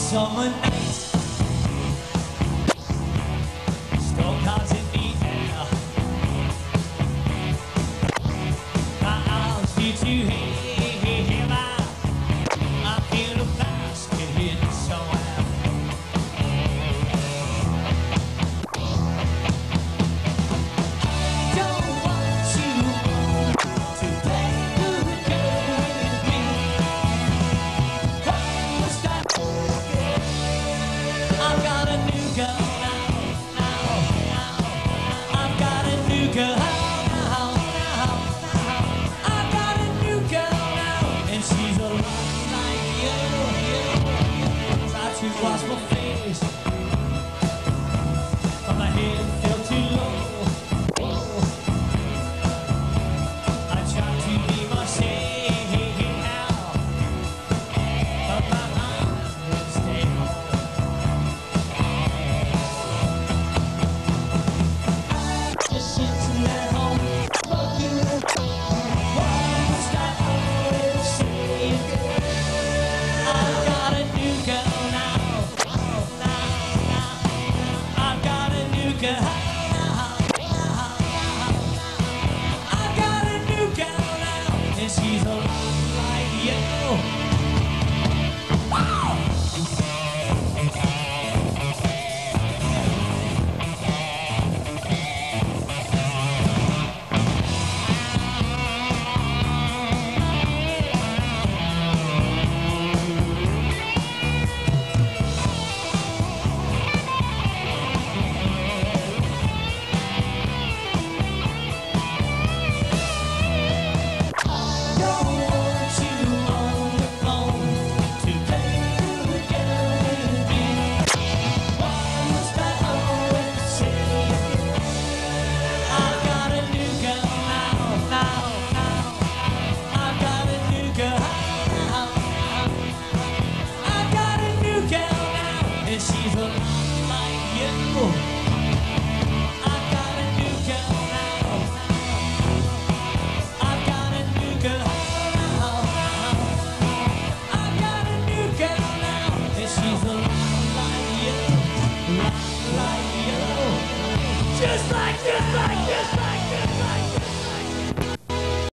summer night. Storm clouds in the air. My arms need to hear I feel a basket hidden somewhere. Don't want to play good girl with me. I've got a new girl now. I've got a new girl now. I've got a new girl now, and she's a lot like you. Try to wash my face, but my head felt too low. I tried to be myself now, but my eyes wouldn't stay home. Just sitting at home, looking at what must I always say? I've got a new girl now. I've got a new girl.